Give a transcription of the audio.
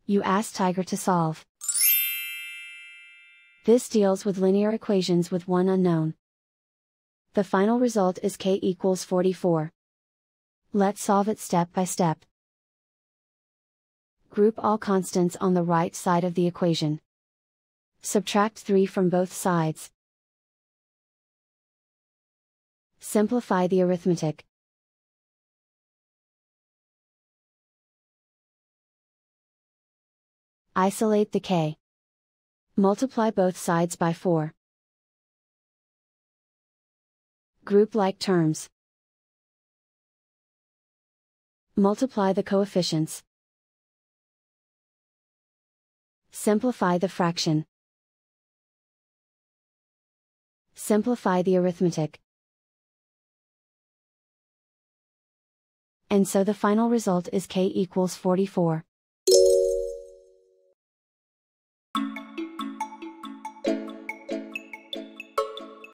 You ask Tiger to solve. This deals with linear equations with one unknown. The final result is k equals 44. Let's solve it step by step. Group all constants on the right side of the equation. Subtract 3 from both sides. Simplify the arithmetic. Isolate the k. Multiply both sides by 4. Group like terms. Multiply the coefficients. Simplify the fraction. Simplify the arithmetic. And so the final result is k equals 44.